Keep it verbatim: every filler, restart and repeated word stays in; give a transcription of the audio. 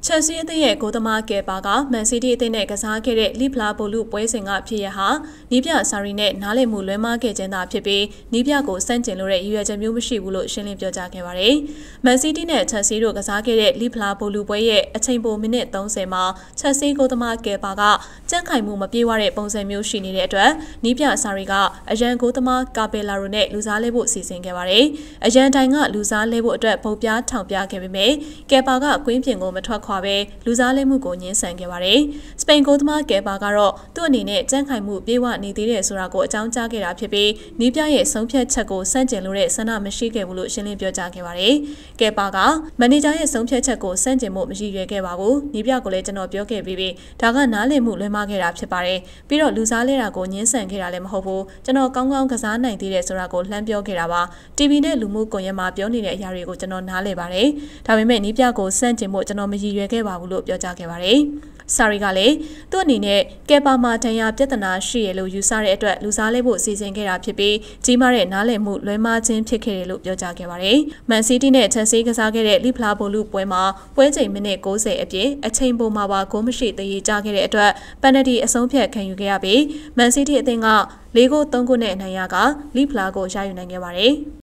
ချက်စီအသင်းရဲ့ကိုသမားကဲပါကမန်စီးတီးအသင်းနဲ့ကစားခဲ့တဲ့လိဖလာပိုလူပွဲစဉ်ကဖြစ်ရဟာနီးပြစာရီနဲ့နားလည်မှုလွဲမှားခဲ့ခြင်းသာဖြစ်ပြီးနီးပြကိုစန့်ကျင်လို့တဲ့ရည်ရွယ်ချက်မျိုးမရှိဘူးလို့ရှင်းလင်းပြောကြားခဲ့ပါတယ်။မန်စီးတီးနဲ့ချက်စီတို့ကစားခဲ့တဲ့လိဖလာပိုလူပွဲရဲ့အချိန်ပိုမိနစ်သုံးဆယ်မှာချက်စီကိုသမားကဲပါကကြန့်ခိုင်မှုမပြေဝတဲ့ပုံစံမျိုးရှိနေတဲ့အတွက်နီးပြစာရီကအရန်ကိုသမားကာပယ်လာရိုနဲ့လူစားလဲဖို့စီစဉ်ခဲ့ပါတယ်။အရန်တိုင်ကလူစားလဲဖို့အတွက်ပုံပြားထောင်ပြခဲ့ပေမဲ့ကဲပါကကွင်းပြင်ကိုမထွက်ခွာပဲလူစားလဲမှုကိုညှင်းဆန်ခဲ့ပါတယ်။စပိန်ကိုသမားကဲပါကတော့သူ့အနေနဲ့ကြန့်ခိုင်မှုပြေဝနေသေးတယ်ဆိုတာကိုအကြောင်းကြားခဲ့တာဖြစ်ပြီးနီးပြရဲ့ဆုံးဖြတ်ချက်ကိုစန့်ကျင်လို့တဲ့ဆန္ဒမရှိခဲ့ဘူးလို့ရှင်းလင်းပြောကြားခဲ့ပါတယ်။ကဲပါကမန်နေဂျာရဲ့ဆုံးဖြတ်ချက်ကိုစန့်ကျင်မှုမရှိရွယ်ခဲ့ပါဘူး။နီးပြကိုလည်းကျွန်တော်ပြောခဲ့ပြီးပြီးဒါကနားလည်မှုလွဲမှားခဲ့တာဖြစ်ပါတယ်။ပြီးတော့လူစားလဲတာကိုညှင်းဆန်ခဲ့တာလည်းမဟုတ်ဘူး။ကျွန်တော်ကောင်းကောင်းကစားနိုင်သေးတယ်ဆိုတာကိုလှမ်းပြောခဲ့တာပါ။ တီဗီ နဲ့လူမှုကွန်ရက်မှာပြောနေတဲ့အရာတွေကိုကျွန်တော်နားလည်ပါတယ်။ဒါပေမဲ့နီးပြကိုစန့်ကျင်မှုကျွန်တော်မရည်ရွယ်ခဲ့ပါဘူးလို့ပြောကြားခဲ့ပါတယ်။စာရီကလည်းသူ့အနေနဲ့ကဲပါမာတန်ရာပြဿနာရှိရလို့ယူဆတဲ့အတွက်လူစားလဲဖို့စီစဉ်ခဲ့တာဖြစ်ပြီးကြီးမားတဲ့နားလည်မှုလွဲမှားခြင်းဖြစ်ခဲ့တယ်လို့ပြောကြားခဲ့ပါတယ်။မန်စီးတီးနဲ့ချက်စီကစားခဲ့တဲ့လိဖလာပိုလူပွဲမှာပွဲချိန်မိနစ်၉၀အပြည့်အချိန်ပိုမှာပါဂိုးမရှိသေးရေးကြခဲ့တဲ့အတွက်ပယ်နတီအဆုံးဖြတ်ခံယူခဲ့ရပြီးမန်စီးတီးအသင်းက၄ဂိုး၃ဂိုးနဲ့အနိုင်ရကလိဖလာကိုရယူနိုင်ခဲ့ပါတယ်။